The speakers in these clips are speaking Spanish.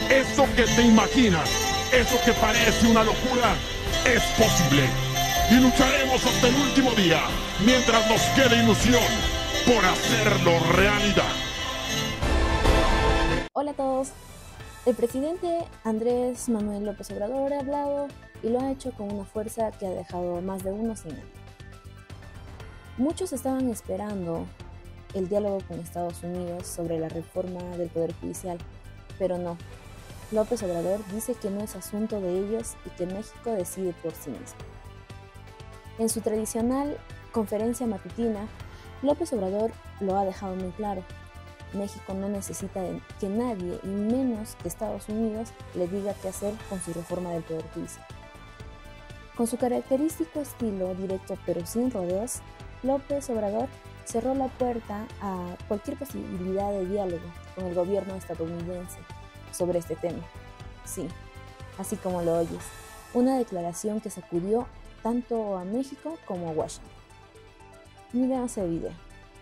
Eso que te imaginas, eso que parece una locura, es posible. Y lucharemos hasta el último día, mientras nos quede ilusión, por hacerlo realidad. Hola a todos. El presidente Andrés Manuel López Obrador ha hablado y lo ha hecho con una fuerza que ha dejado más de uno sin ánimo. Muchos estaban esperando el diálogo con Estados Unidos sobre la reforma del Poder Judicial, pero no. López Obrador dice que no es asunto de ellos y que México decide por sí mismo. En su tradicional conferencia matutina, López Obrador lo ha dejado muy claro. México no necesita que nadie, y menos que Estados Unidos, le diga qué hacer con su reforma del Poder Judicial. Con su característico estilo directo pero sin rodeos, López Obrador cerró la puerta a cualquier posibilidad de diálogo con el gobierno estadounidense sobre este tema. Sí, así como lo oyes, una declaración que sacudió tanto a México como a Washington. Miremos el video.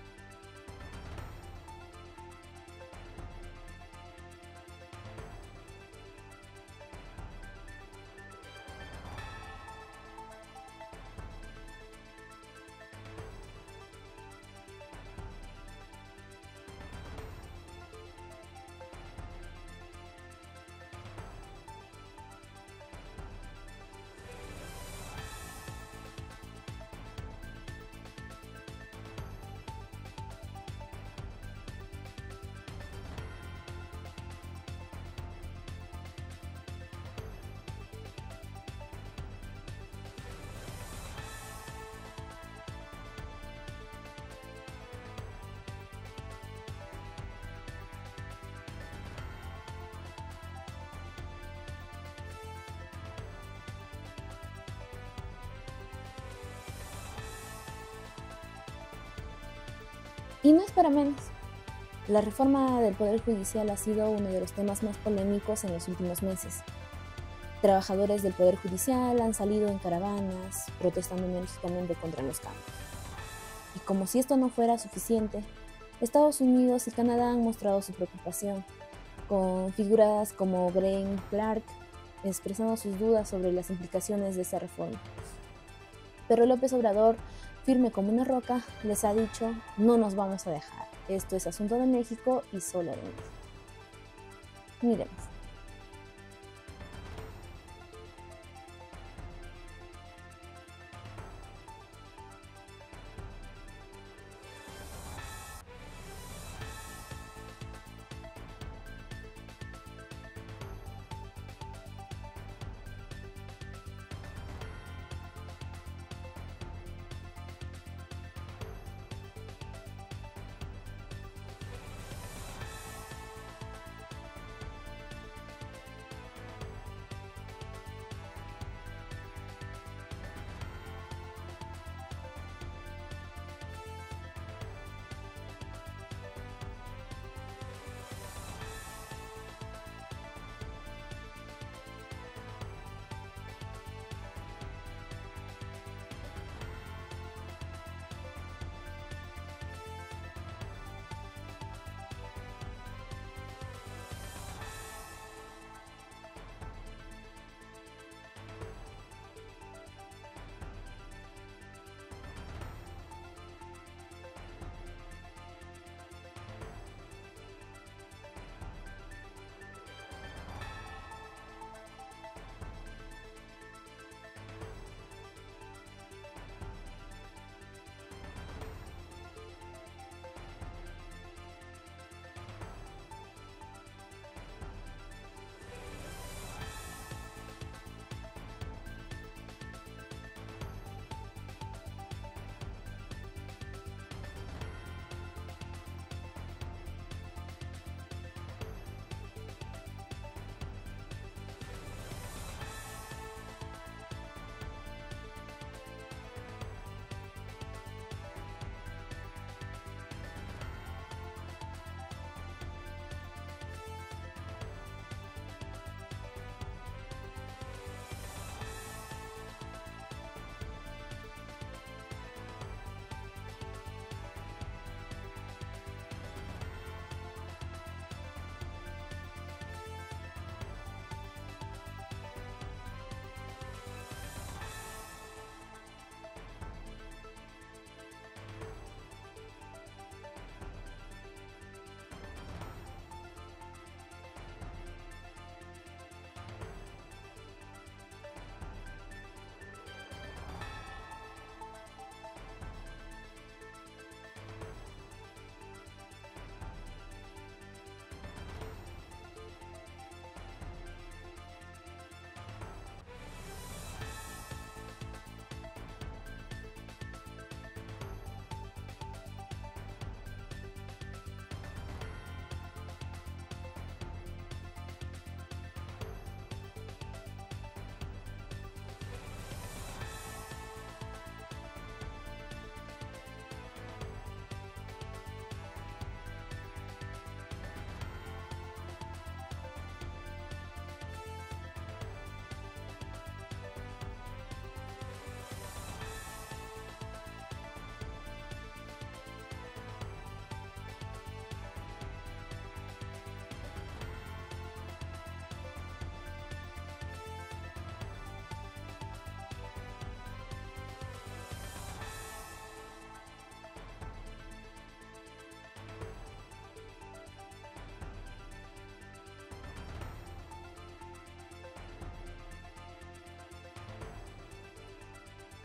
Y no es para menos. La reforma del Poder Judicial ha sido uno de los temas más polémicos en los últimos meses. Trabajadores del Poder Judicial han salido en caravanas protestando enérgicamente contra los cambios. Y como si esto no fuera suficiente, Estados Unidos y Canadá han mostrado su preocupación, con figuras como Graham Clark expresando sus dudas sobre las implicaciones de esta reforma. Pero López Obrador, firme como una roca, les ha dicho: no nos vamos a dejar, esto es asunto de México y solo de México. Miremos.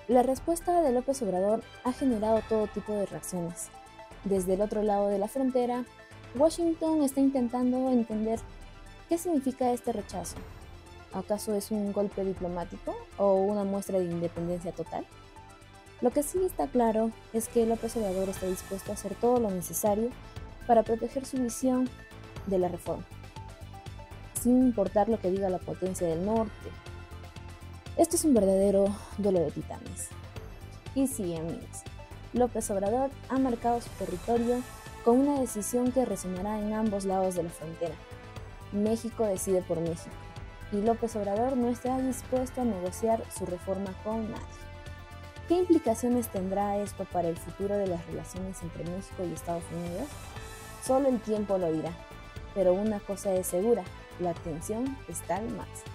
La respuesta de López Obrador ha generado todo tipo de reacciones. Desde el otro lado de la frontera, Washington está intentando entender qué significa este rechazo. ¿Acaso es un golpe diplomático o una muestra de independencia total? Lo que sí está claro es que López Obrador está dispuesto a hacer todo lo necesario para proteger su visión de la reforma, sin importar lo que diga la potencia del norte. Esto es un verdadero duelo de titanes. Y sí, amigos, López Obrador ha marcado su territorio con una decisión que resonará en ambos lados de la frontera. México decide por México, y López Obrador no está dispuesto a negociar su reforma con nadie. ¿Qué implicaciones tendrá esto para el futuro de las relaciones entre México y Estados Unidos? Solo el tiempo lo dirá, pero una cosa es segura, la tensión está al máximo.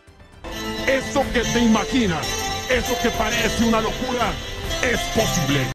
Eso que te imaginas, eso que parece una locura, es posible.